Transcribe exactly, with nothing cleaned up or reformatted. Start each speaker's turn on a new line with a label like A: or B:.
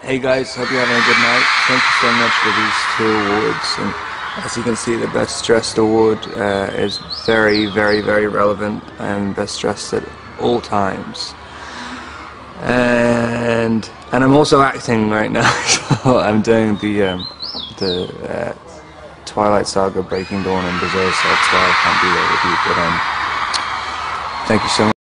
A: Hey guys, hope you're having a good night. Thank you so much for these two awards. And as you can see, the Best Dressed award uh, is very, very, very relevant and best dressed at all times. And and I'm also acting right now. So I'm doing the um, the uh, Twilight Saga, Breaking Dawn, and Berserk, so I can't be there with you. But um, thank you so much.